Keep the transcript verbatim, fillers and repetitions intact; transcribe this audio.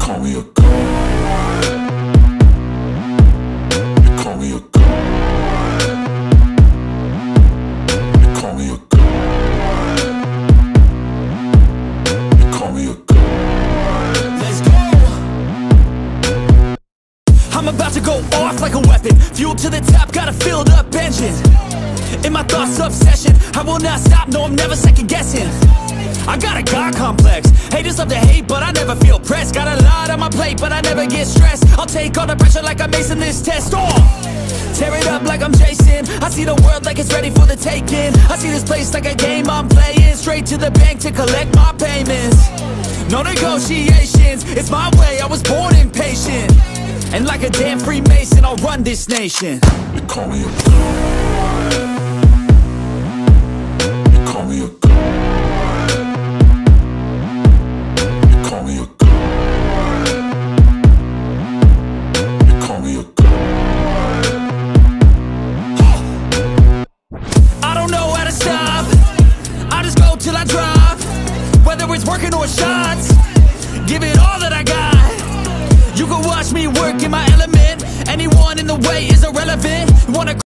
call me a god. You call me a god. You call me a god. You call me a god. Let's go. I'm about to go off like a weapon. Fuel to the top, got a filled up engine. In my thoughts, obsession. I will not stop, no, I'm never second guessing. I got a God complex. Haters love to hate, but I never feel pressed. Got a lot on my plate, but I never get stressed. I'll take all the pressure like I'm acing this test. Oh! Tear it up like I'm Jason. I see the world like it's ready for the taking. I see this place like a game I'm playing. Straight to the bank to collect my payments. No negotiations, it's my way, I was born impatient. And like a damn Freemason, I'll run this nation. You call me a god. You call me a god. You call me a god. You call me a god. I don't know how to stop. I just go till I drop. Whether it's working or shots, give it all that I got. You can watch me work in my element. Anyone in the way is irrelevant. You wanna